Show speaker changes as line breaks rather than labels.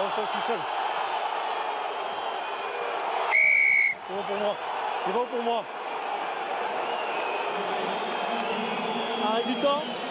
ressort tout seul. C'est bon pour moi. C'est bon pour moi. Arrêt du temps.